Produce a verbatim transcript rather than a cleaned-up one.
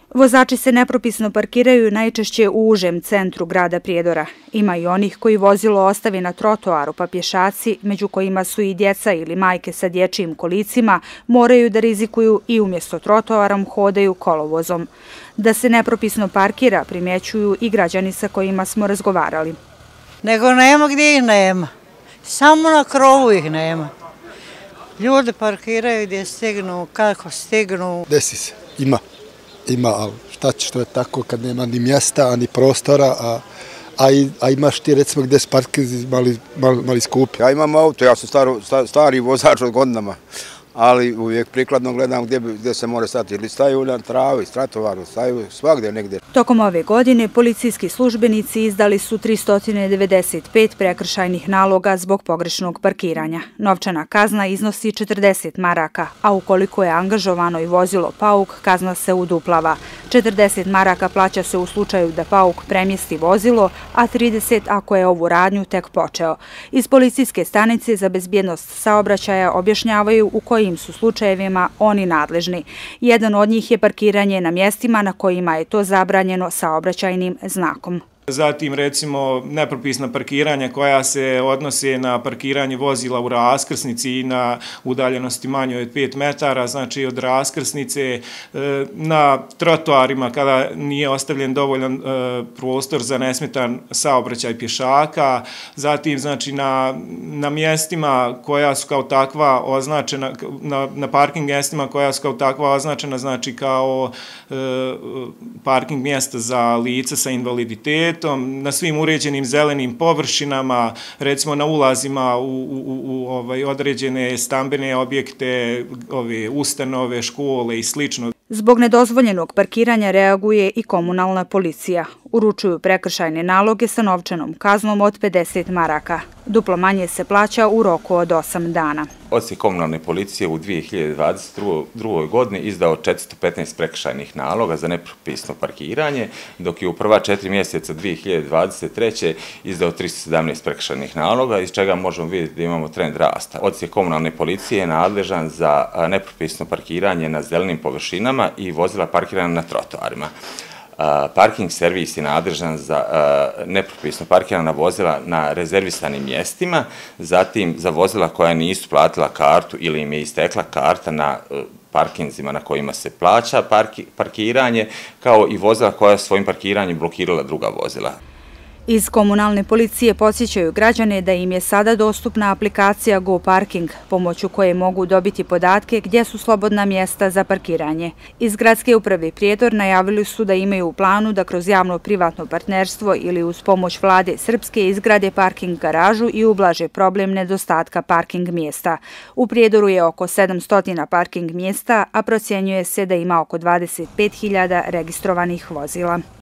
Vozači se nepropisno parkiraju najčešće u užem centru grada Prijedora. Ima i onih koji vozilo ostavi na trotoaru, pa pješaci, među kojima su i djeca ili majke sa dječjim kolicima, moraju da rizikuju i umjesto trotoarom hodaju kolovozom. Da se nepropisno parkira primjećuju i građani sa kojima smo razgovarali. Nego nema gdje ih nema. Samo na krovu ih nema. Ljudi parkiraju gdje stignu, kako stignu. Desi se, ima. Ima, ali šta će, što je tako kad nema ni mjesta, ni prostora, a, a, i, a imaš ti recimo gdje se parkirati mali, mali, mali skupi. Ja imam auto, ja sam staro, stari vozač od godinama, ali uvijek prikladno gledam gdje, gdje se more stati. Ili staju na travi, stratovaru, staju svagdje negdje. Tokom ove godine policijski službenici izdali su tristo devedeset pet prekršajnih naloga zbog pogrešnog parkiranja. Novčana kazna iznosi četrdeset maraka, a ukoliko je angažovano i vozilo pauk, kazna se uduplava. četrdeset maraka plaća se u slučaju da pauk premjesti vozilo, a trideset ako je ovu radnju tek počeo. Iz policijske stanice za bezbjednost saobraćaja objašnjavaju u kojim su slučajevima oni nadležni. Jedan od njih je parkiranje na mjestima na kojima je to zabranjeno saobraćajnim znakom. Zatim recimo nepropisna parkiranja koja se odnose na parkiranje vozila u raskrsnici i na udaljenosti manje od pet metara, znači od raskrsnice, na trotoarima kada nije ostavljen dovoljan prostor za nesmetan saobraćaj pješaka, zatim znači na, na mjestima koja su kao takva označena, na, na parking mjestima koja su kao takva označena znači kao parking mjesta za lica sa invaliditetom, na svim uređenim zelenim površinama, recimo na ulazima u, u, u ovaj, određene stambene objekte, ove ustanove, škole i slično. Zbog nedozvoljenog parkiranja reaguje i komunalna policija. Uručuju prekršajne naloge sa novčanom kaznom od pedeset maraka. Duplo manje se plaća u roku od osam dana. Odsjek komunalne policije u dvije hiljade dvadeset drugoj godini izdao četiristo petnaest prekršajnih naloga za nepropisno parkiranje, dok je u prva četiri mjeseca dvije hiljade dvadeset treće izdao tristo sedamnaest prekršajnih naloga, iz čega možemo vidjeti da imamo trend rasta. Odsjek komunalne policije je nadležan za nepropisno parkiranje na zelenim površinama i vozila parkirana na trotoarima. Uh, parking servis je nadležan za uh, nepropisno parkirana vozila na rezervisanim mjestima, zatim za vozila koja nisu platila kartu ili im je istekla karta na uh, parkinzima na kojima se plaća parki, parkiranje, kao i vozila koja svojim parkiranjem blokirala druga vozila. Iz komunalne policije podsjećaju građane da im je sada dostupna aplikacija Go Parking, pomoću koje mogu dobiti podatke gdje su slobodna mjesta za parkiranje. Iz Gradske uprave Prijedor najavili su da imaju u planu da kroz javno-privatno partnerstvo ili uz pomoć vlade Srpske izgrade parking garažu i ublaže problem nedostatka parking mjesta. U Prijedoru je oko sedamsto parking mjesta, a procjenjuje se da ima oko dvadeset pet hiljada registrovanih vozila.